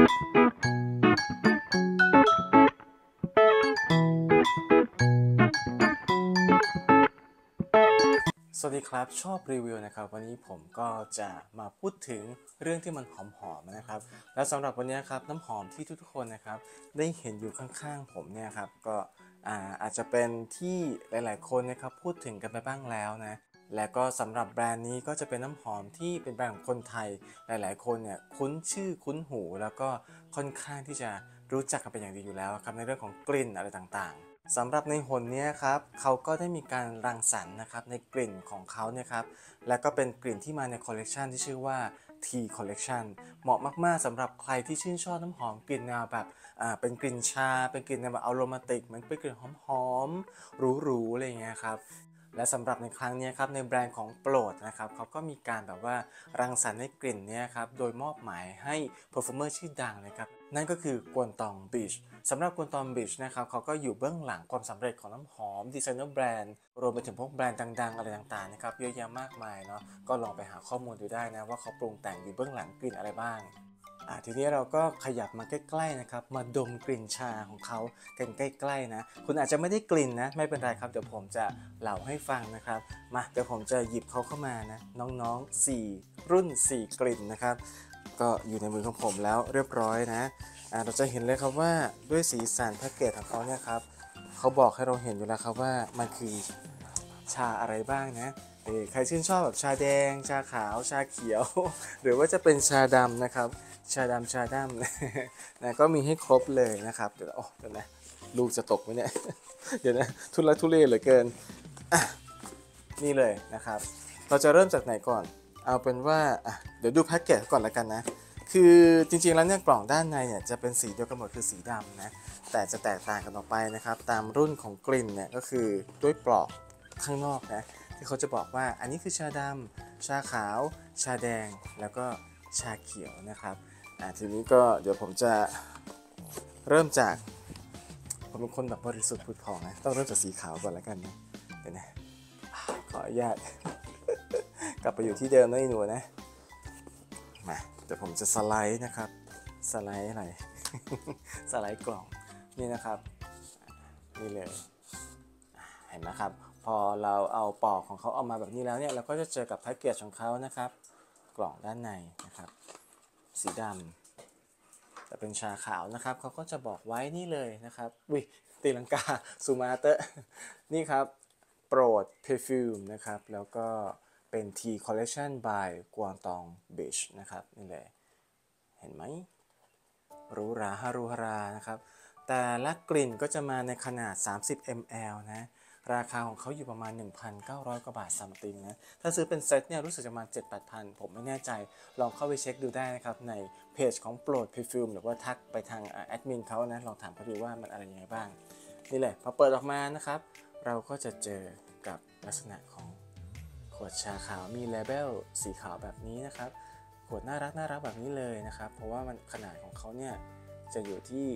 สวัสดีครับชอบรีวิวนะครับวันนี้ผมก็จะมาพูดถึงเรื่องที่มันหอมๆนะครับและสำหรับวันนี้ครับน้ำหอมที่ทุกๆคนนะครับได้เห็นอยู่ข้างๆผมเนี่ยครับก็อาจจะเป็นที่หลายๆคนนะครับพูดถึงกันไปบ้างแล้วนะและก็สำหรับแบรนด์นี้ก็จะเป็นน้ำหอมที่เป็นแบรนด์ของคนไทยหลายๆคนเนี่ยคุ้นชื่อคุ้นหูแล้วก็ค่อนข้างที่จะรู้จักกันเป็นอย่างดีอยู่แล้วครับในเรื่องของกลิ่นอะไรต่างๆสำหรับในหนนี้ครับเขาก็ได้มีการรังสรรค์นะครับในกลิ่นของเขาเนี่ยครับและก็เป็นกลิ่นที่มาในคอลเลกชันที่ชื่อว่า T Collection เหมาะมากๆสำหรับใครที่ชื่นชอบน้ำหอมกลิ่นแนวแบบเป็นกลิ่นชาเป็นกลิ่นแนวแบบอโรมาติกเหมือนเป็นกลิ่นหอมๆหรูๆอะไรอย่างเงี้ยครับและสำหรับในครั้งนี้ครับในแบรนด์ของโปรดนะครับเขาก็มีการแบบว่ารังสรรค์ในกลิ่นนี้ครับโดยมอบหมายให้เพอร์ฟอร์เมอร์ชื่อดังนะครับนั่นก็คือกวนตองบีชสำหรับกวนตองบีชนะครับเขาก็อยู่เบื้องหลังความสำเร็จของน้ำหอมดีไซเนอร์แบรนด์รวมไปถึงพวกแบรนด์ดังๆอะไรต่างๆนะครับเยอะแยะมากมายเนาะก็ลองไปหาข้อมูลดูได้นะว่าเขาปรุงแต่งอยู่เบื้องหลังกลิ่นอะไรบ้างทีนี้เราก็ขยับมาใกล้ๆนะครับมาดมกลิ่นชาของเขากันใกล้ๆนะคุณอาจจะไม่ได้กลิ่นนะไม่เป็นไรครับเดี๋ยวผมจะเล่าให้ฟังนะครับมาเดี๋ยวผมจะหยิบเขาเข้ามานะน้องๆ4รุ่น4กลิ่นนะครับก็อยู่ในมือของผมแล้วเรียบร้อยนะเราจะเห็นเลยครับว่าด้วยสีสันแพ็กเกจของเขาเนี่ยครับเขาบอกให้เราเห็นอยู่แล้วครับว่ามันคือชาอะไรบ้างนะใครชื่นชอบแบบชาแดงชาขาวชาเขียวหรือว่าจะเป็นชาดำนะครับชาดำชาดำนะก็มีให้ครบเลยนะครับเดี๋ยวนะลูกจะตกไหมเนี่ยเดี๋ยวนะทุลักทุเลเหลือเกินนี่เลยนะครับเราจะเริ่มจากไหนก่อนเอาเป็นว่าเดี๋ยวดูแพ็กเกจก่อนละกันนะคือจริงๆแล้วเนี่ยกล่องด้านในเนี่ยจะเป็นสีเดียวกันหมดคือสีดำนะแต่จะแตกต่างกันออกไปนะครับตามรุ่นของกลิ่นเนี่ยก็คือด้วยปลอกข้างนอกนะที่เขาจะบอกว่าอันนี้คือชาดำชาขาวชาแดงแล้วก็ชาเขียวนะครับทีนี้ก็เดี๋ยวผมจะเริ่มจากผมเป็นคนแบบบริสุทธิ์ผุดผ่องนะต้องเริ่มจากสีขาวก่อนละกันนะเดี๋ยวนะขออนุญาตกลับไปอยู่ที่เดิมนะไอ้หนูนะมาเดี๋ยวผมจะสไลด์นะครับสไลด์อะไร สไลด์กล่องนี่นะครับนี่เลยเห็นไหมครับพอเราเอาปอกของเขาออกมาแบบนี้แล้วเนี่ยเราก็จะเจอกับแพ็กเกจของเขานะครับกล่องด้านในนะครับสีดำจะเป็นชาขาวนะครับเขาก็จะบอกไว้นี่เลยนะครับวิตีลังกาซูมาเตอร์นี่ครับโปรด perfume นะครับแล้วก็เป็น Tea Collection by กวางตอง Beach นะครับนี่เลยเห็นไหมหรูหราฮารุฮารานะครับแต่ละกลิ่นก็จะมาในขนาด30 ml นะราคาของเขาอยู่ประมาณ 1,900 กว่าบาทซัมติงนะถ้าซื้อเป็นเซตเนี่ยรู้สึกจะประมาณ 7-8,000 ผมไม่แน่ใจลองเข้าไปเช็คดูได้นะครับในเพจของโปรด Perfume หรือว่าทักไปทางแอดมินเขานะลองถามเขาดูว่ามันอะไรยังไงบ้างนี่เลยพอเปิดออกมานะครับเราก็จะเจอกับลักษณะของขวดชาขาวมีเลเบลสีขาวแบบนี้นะครับขวดน่ารักแบบนี้เลยนะครับเพราะว่ามันขนาดของเขาเนี่ยจะอยู่ที่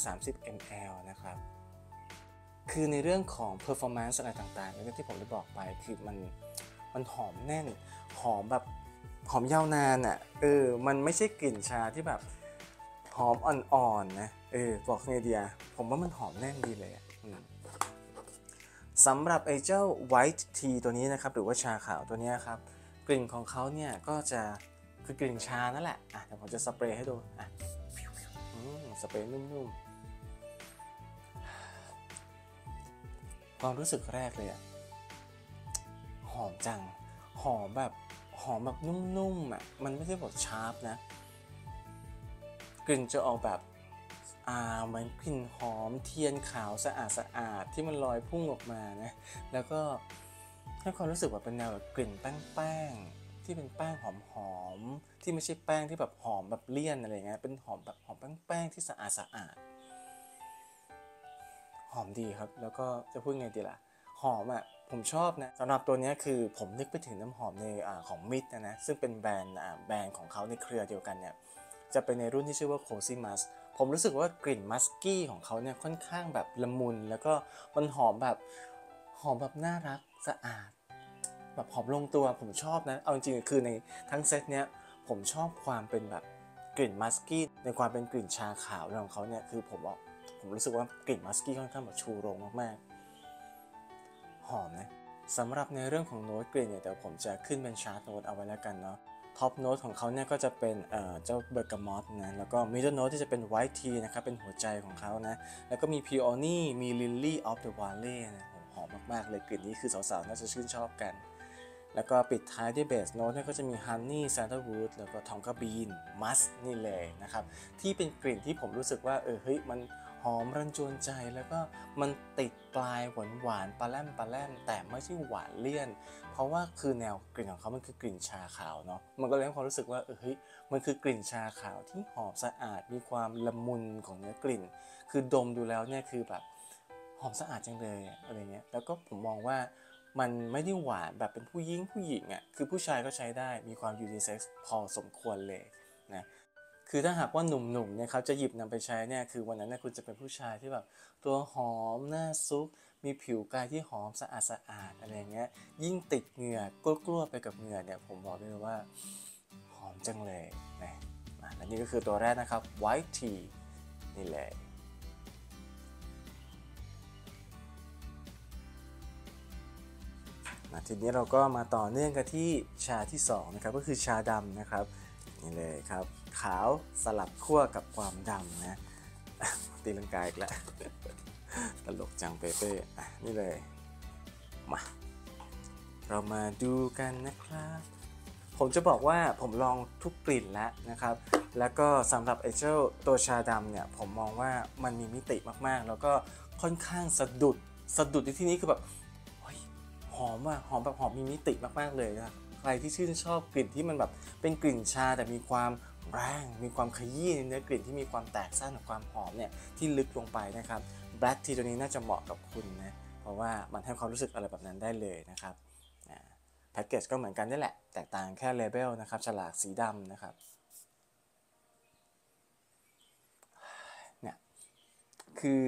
30 ml นะครับคือในเรื่องของ performance อะไรต่างๆอย่างที่ผมได้บอกไปคือมันหอมแน่นหอมแบบหอมยาวนานอ่ะมันไม่ใช่กลิ่นชาที่แบบหอมอ่อนๆนะบอกไงดีอะผมว่ามันหอมแน่นดีเลยสำหรับไอ้เจ้า White Tea ตัวนี้นะครับหรือว่าชาขาวตัวนี้ครับกลิ่นของเขาเนี่ยก็จะคือกลิ่นชานั่นแหละเดี๋ยวผมจะสเปรย์ให้ดูสเปรย์นุ่มๆความรู้สึกแรกเลยอะหอมจังหอมแบบนุ่มๆอะมันไม่ใช่แบบชาร์ปนะกลิ่นจะออกแบบเหมือนกลิ่นหอมเทียนขาวสะอาดที่มันลอยพุ่งออกมานะแล้วก็ให้ความรู้สึกแบบเป็นแนวแบบกลิ่นแป้งที่เป็นแป้งหอมที่ไม่ใช่แป้งที่แบบหอมแบบเลี่ยนอะไรเงี้ยเป็นหอมแบบหอมแป้งที่สะอาดหอมดีครับแล้วก็จะพูดไงดีล่ะหอมผมชอบนะสำหรับตัวนี้คือผมนึกไปถึงน้ำหอมในของมิตนะซึ่งเป็นแบรนด์ของเขาในเครือเดียวกันเนี่ยจะเป็นในรุ่นที่ชื่อว่า Cozy Musk ผมรู้สึกว่ากลิ่นมัสกี้ของเขาเนี่ยค่อนข้างแบบละมุนแล้วก็มันหอมแบบน่ารักสะอาดแบบหอมลงตัวผมชอบนะเอาจริงๆคือในทั้งเซตเนี้ยผมชอบความเป็นแบบกกลิ่นมัสกี้ในความเป็นกลิ่นชาขาวของเขาเนี่ยคือผมรู้สึกว่ากลิ่นมัสกี้ค่อนข้างแบบชูโรงมากๆหอมนะสำหรับในเรื่องของโน้ตกลิ่นเนี่ยเดี๋ยวผมจะขึ้นเป็นชาร์ตโน้ตเอาไว้แล้วกันเนาะท็อปโน้ตของเขาเนี่ยก็จะเป็นเจ้าเบอร์กามอตนะแล้วก็มิดเดิลโน้ตที่จะเป็นไวท์ทีนะครับเป็นหัวใจของเขานะแล้วก็มีพีออนี่มีลิลลี่ออฟเดอะวาลเล่นะหอมมากๆเลยกลิ่นนี้คือสาวๆน่าจะชื่นชอบกันแล้วก็ปิดท้ายด้วยเบสโน้ตเนี่ยก็จะมีฮันนี่แซนเดอร์วูดแล้วก็ทองกาบีนมัสนี่เลยนะครับที่เป็นกลิ่นที่ผมรู้สึกว่าเฮ้ยมันหอมรันจวนใจแล้วก็มันติดปลายหวานปลาแรมแต่ไม่ใช่หวานเลี่ยนเพราะว่าคือแนวกลิ่นของเขามันคือกลิ่นชาขาวเนาะมันก็เลยให้ความรู้สึกว่าเฮ้ยมันคือกลิ่นชาขาวที่หอมสะอาดมีความละมุนของเนื้อกลิ่นคือดมดูแล้วเนี่ยคือแบบหอมสะอาดจังเลยอะไรเงี้ยแล้วก็ผมมองว่ามันไม่ได้หวานแบบเป็นผู้หญิงอ่ะคือผู้ชายก็ใช้ได้มีความยูนิเซ็กซ์พอสมควรเลยนะคือถ้าหากว่าหนุ่มๆเนี่ยเขาจะหยิบนำไปใช้เนี่ยคือวันนั้นเนี่ยคุณจะเป็นผู้ชายที่แบบตัวหอมหน้าซุกมีผิวกายที่หอมสะอาดอะไรเงี้ยยิ่งติดเหงื่อกลัวๆไปกับเหงื่อเนี่ยผมบอกเลยว่าหอมจังเลยนะและนี่ก็คือตัวแรกนะครับ White Tea นี่เลยทีนี้เราก็มาต่อเนื่องกันที่ชาที่2นะครับก็คือชาดำนะครับนี่เลยครับขาวสลับขั้วกับความดำนะตีลังกาอีกแล้วตลกจังเป้นี่เลยมาเรามาดูกันนะครับผมจะบอกว่าผมลองทุกกลิ่นแล้วนะครับแล้วก็สำหรับไอ้เจ้าตัวชาดำเนี่ยผมมองว่ามันมีมิติมากๆแล้วก็ค่อนข้างสะดุดในที่นี้คือแบบหอมหอมแบบหอมมีมิติมากๆเลยนะใครที่ชื่นชอบกลิ่นที่มันแบบเป็นกลิ่นชาแต่มีความแรงมีความขยี้ในเนื้อกลิ่นที่มีความแตกซ่านของความหอมเนี่ยที่ลึกลงไปนะครับ Black Tea ตัวนี้น่าจะเหมาะกับคุณนะเพราะว่ามันให้ความรู้สึกอะไรแบบนั้นได้เลยนะครับแพ็กเกจก็เหมือนกันนี่แหละแตกต่างแค่เลเบลนะครับฉลากสีดำนะครับเนี่ยคือ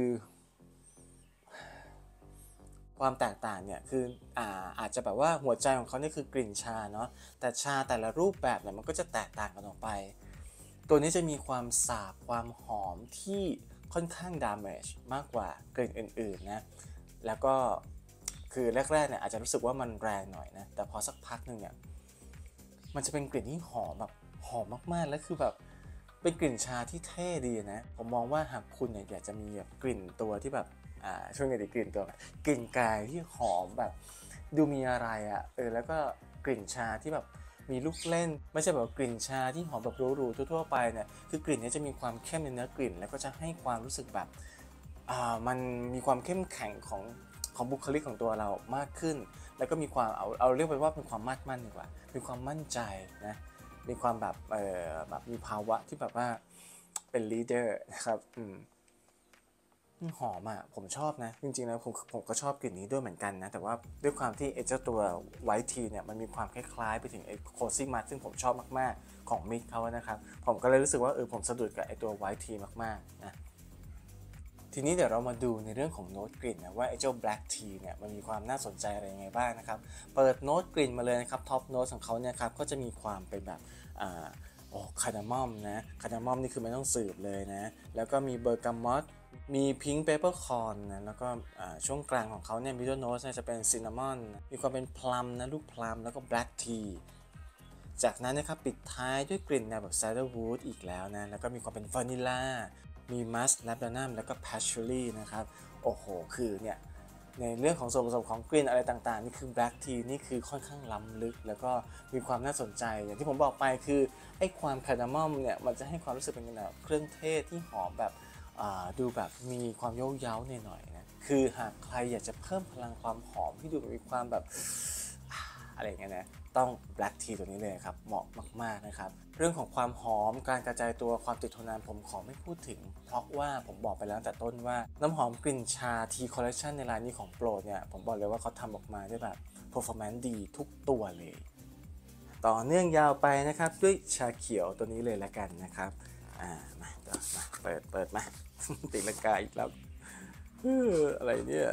ความแตกต่างเนี่ยคืออาจจะแบบว่าหัวใจของเขานี่คือกลิ่นชาเนาะแต่ชาแต่ละรูปแบบเนี่ยมันก็จะแตกต่างกันออกไปตัวนี้จะมีความสาบความหอมที่ค่อนข้างดามจมากกว่ากลิ่นอื่นๆนะแล้วก็คือแรกๆเนี่ยอาจจะรู้สึกว่ามันแรงหน่อยนะแต่พอสักพักหนึ่งเนี่ยมันจะเป็นกลิ่นที่หอมแบบหอมมากๆแล้วคือแบบเป็นกลิ่นชาที่เท่ดีนะผมมองว่าหากคุณเนี่ยอยากจะมีแบบกลิ่นตัวที่แบบช่วงนี้กลิ่นตัวกลิ่นกายที่หอมแบบดูมีอะไรแล้วก็กลิ่นชาที่แบบมีลูกเล่นไม่ใช่แบบกลิ่นชาที่หอมแบบหรูๆทั่วๆไปเนี่ยคือกลิ่นนี้จะมีความเข้มในเนื้อกลิ่นแล้วก็จะให้ความรู้สึกแบบมันมีความเข้มแข็งของบุคลิกของตัวเรามากขึ้นแล้วก็มีความเอาเรียกไปว่าเป็นความมั่นดีกว่ามีความมั่นใจนะมีความแบบมีภาวะที่แบบว่าเป็นลีดเดอร์นะครับหอมผมชอบนะจริงๆแล้วผมก็ชอบกลิ่นนี้ด้วยเหมือนกันนะแต่ว่าด้วยความที่เจ้าตัวไวท์ทีเนี่ยมันมีความคล้ายๆไปถึงไอ้โคซี่มัสซึ่งผมชอบมากๆของมิกเขานะครับผมก็เลยรู้สึกว่าผมสะดุดกับไอ้ตัวไวท์ทีมากๆนะทีนี้เดี๋ยวเรามาดูในเรื่องของโน้ตกลิ่นนะว่าไอ้เจ้า Black Tea เนี่ยมันมีความน่าสนใจอะไรยังไงบ้างนะครับเปิดโน้ตกลิ่นมาเลยนะครับท็อปโน้ตของเขาเนี่ยครับก็จะมีความเป็นแบบคาร์ดามอมนะคาร์ดามอมนี่คือไม่ต้องสืบเลยนะแล้วก็มีเบอร์กามอตมีพิงค์เปเปอร์คอร์นนะแล้วก็ช่วงกลางของเขาเนี่ยมิดเดิลโน้ตจะเป็นซินนามอนมีความเป็นพลัมนะลูกพลัมแล้วก็ Black Tea จากนั้นนะครับปิดท้ายด้วยกลิ่นแนวแบบแซดเดอร์วูดอีกแล้วนะแล้วก็มีความเป็นวานิลลามีมัสนับดานัมแล้วก็แพชชูรี่นะครับโอ้โหคือเนี่ยในเรื่องของส่วนผสมของกลิ่นอะไรต่างๆนี่คือ Black Tea นี่คือค่อนข้างล้ำลึกแล้วก็มีความน่าสนใจอย่างที่ผมบอกไปคือไอ้ความคาร์ดามอมเนี่ยมันจะให้ความรู้สึกเป็นแบบเครื่องเทศที่หอมแบบดูแบบมีความเย้าๆหน่อยๆนะคือหากใครอยากจะเพิ่มพลังความหอมที่ดูมีความแบบอะไรอย่างเงี้ยนะต้อง Black Tea ตัวนี้เลยครับเหมาะมากๆนะครับเรื่องของความหอมการกระจายตัวความติดทนนานผมขอไม่พูดถึงเพราะว่าผมบอกไปแล้วตั้งแต่ต้นว่าน้ำหอมกลิ่นชา Tea Collection ในร้านนี้ของโปรดเนี่ยผมบอกเลยว่าเขาทำออกมาได้แบบ performance ดีทุกตัวเลยต่อเนื่องยาวไปนะครับด้วยชาเขียวตัวนี้เลยละกันนะครับมาเปิดมาตีลังกาอีกแล้วอะไรเนี่ย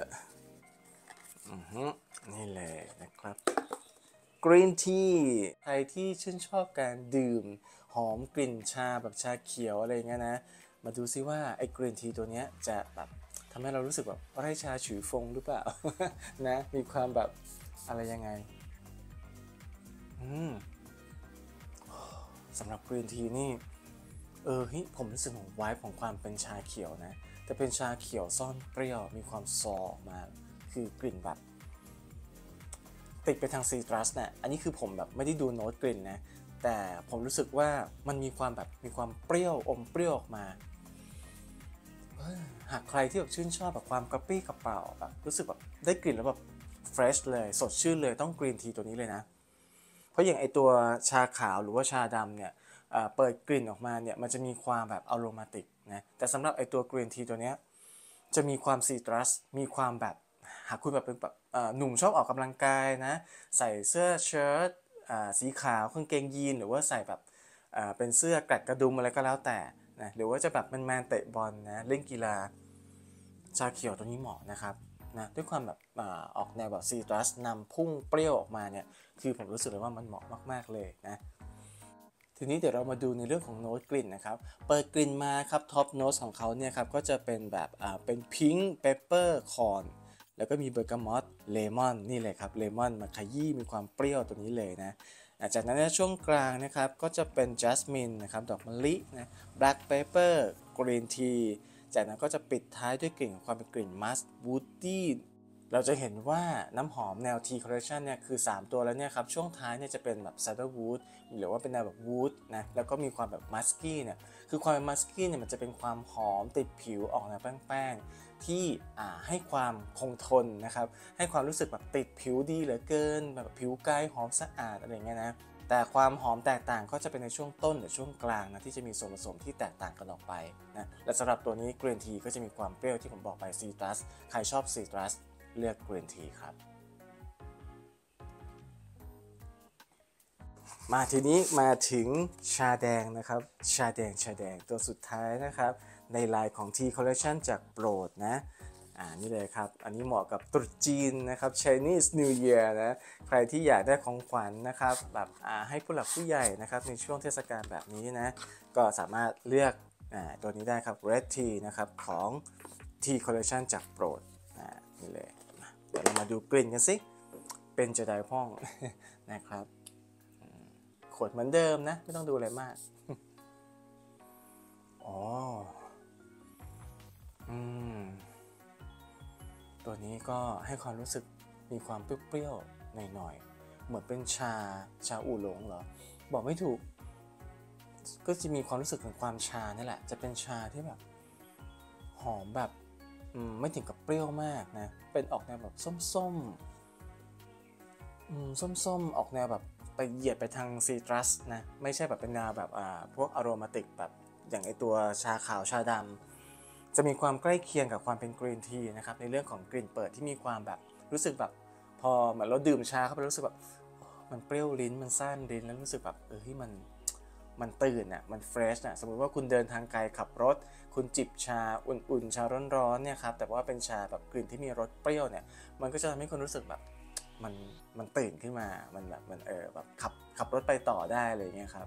นี่เลยนะครับกรีนทีใครที่ชื่นชอบการดื่มหอมกลิ่นชาแบบชาเขียวอะไรเงี้ยนะมาดูซิว่าไอ้กรีนทีตัวเนี้ยจะแบบทำให้เรารู้สึกแบบไร่ชาฉือฟงหรือเปล่า นะมีความแบบอะไรยังไงสำหรับกรีนทีนี่เฮ้ยผมรู้สึกของไวท์ของความเป็นชาเขียวนะแต่เป็นชาเขียวซ่อนเปรี้ยวมีความซอมาคือกลิ่นแบบติดไปทางซีตรัสเนี่ยอันนี้คือผมแบบไม่ได้ดูโน้ตกลิ่นนะแต่ผมรู้สึกว่ามันมีความแบบมีความเปรี้ยวอมเปรี้ยวออกมาหากใครที่แบบชื่นชอบแบบความกระปรี้กระเป๋าแบบรู้สึกแบบได้กลิ่นแล้วแบบเฟรชเลยสดชื่นเลยต้องกรีนทีตัวนี้เลยนะเพราะอย่างไอตัวชาขาวหรือว่าชาดำเนี่ยเปิดกลิ่นออกมาเนี่ยมันจะมีความแบบอโรมาติกนะแต่สำหรับไอตัวกรีนทีตัวเนี้ยจะมีความซีตรัสมีความแบบหากคุณแบบเป็นแบบหนุ่มชอบออกกำลังกายนะใส่เสื้อเชิ้ตสีขาวกางเกงยีนหรือว่าใส่แบบเป็นเสื้อแกลกกระดุมอะไรก็แล้วแต่นะหรือว่าจะแบบแมนๆเตะบอลนะเล่นกีฬาชาเขียวตัวนี้เหมาะนะครับนะด้วยความแบบออกแนวแบบซีตรัสนำพุ่งเปรี้ยวออกมาเนี่ยคือผมรู้สึกเลยว่ามันเหมาะมากๆเลยนะทีนี้เดี๋ยวเรามาดูในเรื่องของโน้ตกลิ่นนะครับเปิดกลิ่นมาครับท็อปโน้ตของเขาเนี่ยครับก็จะเป็นแบบเป็นพิงค์เปปเปอร์คอนแล้วก็มีเบอร์กามอตเลมอนนี่เลยครับเลมอนมาขยี้มีความเปรี้ยวตัวนี้เลยนะจากนั้นในช่วงกลางนะครับก็จะเป็นจัสมินนะครับดอกมะลินะแบล็กเปเปอร์กรีนทีจากนั้นก็จะปิดท้ายด้วยกลิ่นของความเป็นกลิ่นมัสวูดดี้เราจะเห็นว่าน้ำหอมแนว Tea Collection เนี่ยคือ3ตัวแล้วเนี่ยครับช่วงท้ายเนี่ยจะเป็นแบบ Cedarwood หรือว่าเป็นแนวแบบ Wood นะแล้วก็มีความแบบ Musky เนี่ยคือความเป็น Musky เนี่ยมันจะเป็นความหอมติดผิวออกแนวแป้งๆที่ให้ความคงทนนะครับให้ความรู้สึกแบบติดผิวดีเหลือเกินแบบผิวกายหอมสะอาดอะไรเงี้ยนะแต่ความหอมแตกต่างก็จะเป็นในช่วงต้นหรือช่วงกลางนะที่จะมีส่วนผสมที่แตกต่างกันออกไปนะและสำหรับตัวนี้ Green Tea ก็จะมีความเปรี้ยวที่ผมบอกไป Citrus ใครชอบ Citrus เลือก Green Tea ครับมาทีนี้มาถึงชาแดงนะครับชาแดงตัวสุดท้ายนะครับในลายของ Tea Collection จากโปรดนะนี่เลยครับอันนี้เหมาะกับตรุษจีนนะครับ Chinese New Year นะใครที่อยากได้ของขวัญนะครับแบบให้ผู้หลักผู้ใหญ่นะครับในช่วงเทศกาลแบบนี้นะก็สามารถเลือกตัวนี้ได้ครับ Red Tea นะครับของ Tea Collection จากโปรดนี่เลยเดี๋ยวเรามาดูกลิ่นกันสิเป็นจะได้พ้องนะครับขวดเหมือนเดิมนะไม่ต้องดูอะไรมากอ๋ออืมตัวนี้ก็ให้ความรู้สึกมีความเปรี้ยวๆหน่อยๆเหมือนเป็นชาอู่หลงเหรอบอกไม่ถูกก็จะมีความรู้สึกของความชานี่แหละจะเป็นชาที่แบบหอมแบบไม่ถึงกับเปรี้ยวมากนะเป็นออกแนวแบบส้มๆส้มๆออกแนวแบบไปเหยียดไปทางซีตรัสนะไม่ใช่แบบเป็นแนวแบบพวกอโรมาติกแบบอย่างไอตัวชาขาวชาดำจะมีความใกล้เคียงกับความเป็นกรีนทีนะครับในเรื่องของกลิ่นเปิดที่มีความแบบรู้สึกแบบพอเหมือนเราดื่มชาเข้าไปรู้สึกแบบมันเปรี้ยวลิ้นมันซ่านลิ้นแล้วรู้สึกแบบที่มันตื่นอ่ะมันเฟรชอ่ะสมมุติว่าคุณเดินทางไกลขับรถคุณจิบชาอุ่นๆชาร้อนๆเนี่ยครับแต่ว่าเป็นชาแบบกลิ่นที่มีรสเปรี้ยวเนี่ยมันก็จะทำให้คุณรู้สึกแบบมันมันตื่นขึ้นมามันแบบมันแบบขับรถไปต่อได้อะไรเงี้ยครับ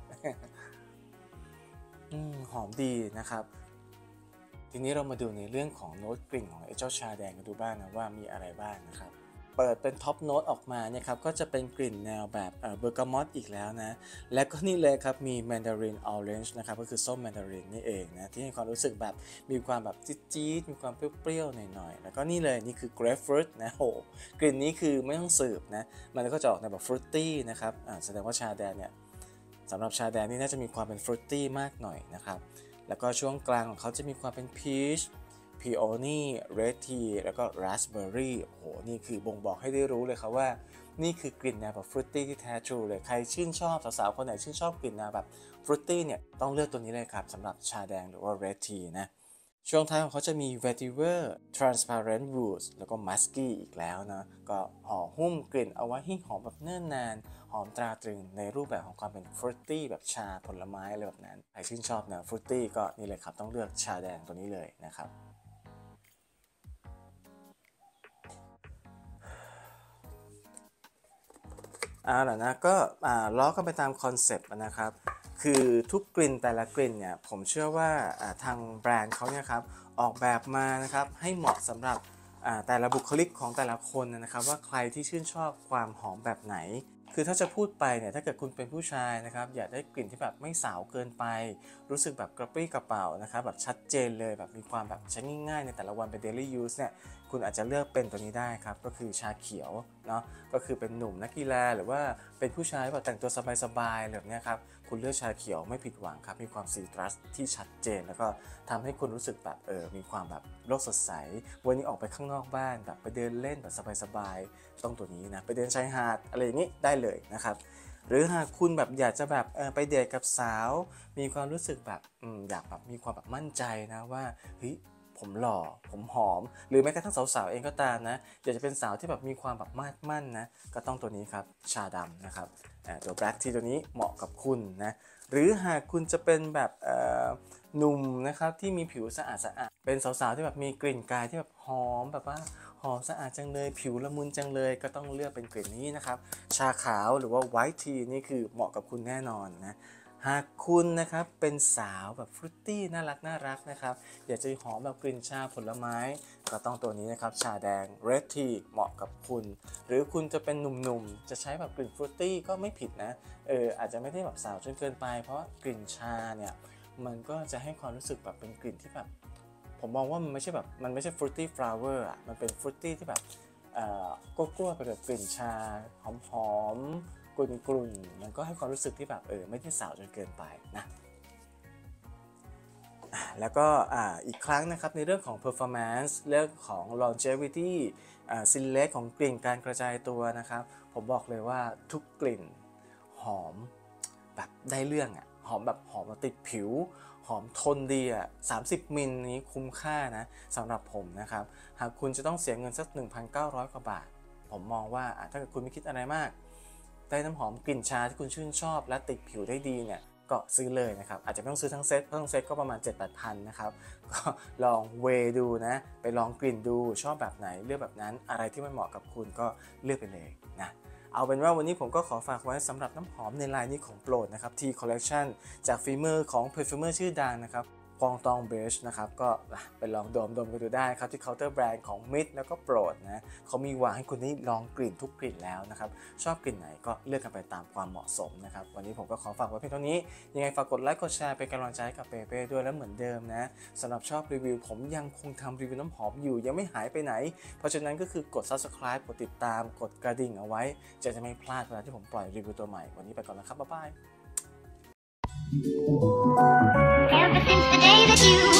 หอมดีนะครับทีนี้เรามาดูในเรื่องของโน้ตกลิ่นของไอ้เจ้าชาแดงกันดูบ้างนะว่ามีอะไรบ้างนะครับ เปิดเป็นท็อปโน้ตออกมาเนี่ยครับก็จะเป็นกลิ่นแนวแบบเบอร์กามอตอีกแล้วนะและก็นี่เลยครับมีแมนดารินออเรนจ์นะครับก็คือส้มแมนดารินนี่เองนะที่ให้ความรู้สึกแบบมีความแบบจี๊ดๆมีความเปรี้ยวๆหน่อยๆแล้วก็นี่เลยนี่คือเกรฟฟรุตนะโหกลิ่นนี้คือไม่ต้องสืบนะมันก็จะออกในแบบฟรุตตี้นะครับแสดงว่าชาแดงเนี่ยสำหรับชาแดงนี่น่าจะมีความเป็นฟรุตตี้มากหน่อยนะครับแล้วก็ช่วงกลางของเขาจะมีความเป็นพีชพีโอนี่เรดทีแล้วก็ราสเบอร์รี่โอ้โหนี่คือบ่งบอกให้ได้รู้เลยครับว่านี่คือกลิ่นแนวแบบฟรุตตี้ที่แท้ทรูเลยใครชื่นชอบสาวๆคนไหนชื่นชอบกลิ่นแนวแบบฟรุตตี้เนี่ยต้องเลือกตัวนี้เลยครับสำหรับชาแดงหรือว่าเรดทีนะช่วงท้ายของเขาจะมี vetiver transparent woods แล้วก็ musky อีกแล้วนะก็ห่อหุ้มกลิ่นเอาไว้ให้หอมแบบเนิ่นนานหอมตราตรึงในรูปแบบของความเป็นฟรุตตี้แบบชาผลไม้อะไรแบบนั้นใครชื่นชอบแนวฟรุตตี้ก็นี่เลยครับต้องเลือกชาแดงตัวนี้เลยนะครับเอาล่ะนะก็ล้อกันไปตามคอนเซปต์นะครับคือทุกกลิ่นแต่ละกลิ่นเนี่ยผมเชื่อว่าทางแบรนด์เขาเนี่ยครับออกแบบมานะครับให้เหมาะสำหรับแต่ละบุคลิกของแต่ละคนนะครับว่าใครที่ชื่นชอบความหอมแบบไหนคือถ้าจะพูดไปเนี่ยถ้าเกิดคุณเป็นผู้ชายนะครับอยากได้กลิ่นที่แบบไม่สาวเกินไปรู้สึกแบบกระปรี้กระเป๋านะครับแบบชัดเจนเลยแบบมีความแบบใช้ง่ายๆในแต่ละวันเป็น daily use เนี่ยคุณอาจจะเลือกเป็นตัวนี้ได้ครับก็คือชาเขียวเนาะก็คือเป็นหนุ่มนักกีฬาหรือว่าเป็นผู้ชายแบบแต่งตัวสบายๆแบบนี้ครับคุณเลือกชาเขียวไม่ผิดหวังครับมีความซีตรัสที่ชัดเจนแล้วก็ทำให้คุณรู้สึกแบบมีความแบบโลกสดใสวันนี้ออกไปข้างนอกบ้านแบบไปเดินเล่นแบบสบายๆต้องตัวนี้นะไปเดินชายหาดอะไรอย่างนี้ได้เลยนะครับหรือหากคุณแบบอยากจะแบบไปเดทกับสาวมีความรู้สึกแบบอยากแบบมีความแบบมั่นใจนะว่าเฮ้ยผมหล่อผมหอมหรือแม้กระทั่งสาวๆเองก็ตามนะอยากจะเป็นสาวที่แบบมีความแบบมาดมั่นนะก็ต้องตัวนี้ครับชาดำนะครับตัว Black Tea ตัวนี้เหมาะกับคุณนะหรือหากคุณจะเป็นแบบหนุ่มนะครับที่มีผิวสะอาดเป็นสาวๆที่แบบมีกลิ่นกายที่แบบหอมแบบว่าหอมสะอาดจังเลยผิวละมุนจังเลยก็ต้องเลือกเป็นกลิ่นนี้นะครับชาขาวหรือว่า White Tea นี่คือเหมาะกับคุณแน่นอนนะหากคุณนะครับเป็นสาวแบบฟรุตตี้น่ารักนะครับอยากจะหอมแบบกลิ่นชาผลไม้ก็ต้องตัวนี้นะครับชาแดง Red Tea เหมาะกับคุณหรือคุณจะเป็นหนุ่มๆจะใช้แบบกลิ่นฟรุตตี้ก็ไม่ผิดนะอาจจะไม่ได้แบบสาวจนเกินไปเพราะกลิ่นชาเนี่ยมันก็จะให้ความรู้สึกแบบเป็นกลิ่นที่แบบผมมองว่ามันไม่ใช่แบบมันไม่ใช่ fruity flower อ่ะมันเป็น fruity ที่แบบกลัวๆไปกับกลิ่นชาหอมๆกลุ่นๆมันก็ให้ความรู้สึกที่แบบไม่ได้สาวจนเกินไปนะแล้วก็อีกครั้งนะครับในเรื่องของ performance เรื่องของ longevity select ของกลิ่นการกระจายตัวนะครับผมบอกเลยว่าทุกกลิ่นหอมแบบได้เรื่องอ่ะหอมแบบหอมติดผิวหอมทนดีอ่ะ30มิลนี้คุ้มค่านะสำหรับผมนะครับหากคุณจะต้องเสียเงินสัก 1,900 กว่าบาทผมมองว่าถ้าเกิดคุณไม่คิดอะไรมากได้น้ำหอมกลิ่นชาที่คุณชื่นชอบและติดผิวได้ดีเนี่ยก็ซื้อเลยนะครับอาจจะไม่ต้องซื้อทั้งเซ็ตเพราะทั้งเซ็ตก็ประมาณ 7-8 พันนะครับก็ลองเวดูนะไปลองกลิ่นดูชอบแบบไหนเลือกแบบนั้นอะไรที่มันเหมาะกับคุณก็เลือกไปเลยนะเอาเป็นว่าวันนี้ผมก็ขอฝากไว้สำหรับน้ำหอมในไลน์นี้ของโปรดนะครับ T Collection จากฝีมือของ Perfumer ชื่อดังนะครับกองตองเบชนะครับก็ไปลองดมกันดูได้ครับที่เคาน์เตอร์แบรนด์ของมิตรแล้วก็โปรดนะเขามีวางให้คุณได้ลองกลิ่นทุกกลิ่นแล้วนะครับชอบกลิ่นไหนก็เลือกกันไปตามความเหมาะสมนะครับวันนี้ผมก็ขอฝากไว้เพียงเท่านี้ยังไงฝากกดไลค์กดแชร์เป็นกำลังใจกับเปเป้ด้วยแล้วเหมือนเดิมนะสำหรับชอบรีวิวผมยังคงทำรีวิวน้ำหอมอยู่ยังไม่หายไปไหนเพราะฉะนั้นก็คือกด Subscribe กดติดตามกดกระดิ่งเอาไว้จะไม่พลาดเวลาที่ผมปล่อยรีวิวตัวใหม่วันนี้ไปก่อนนะครับบ๊ายบาย Ever since the day that you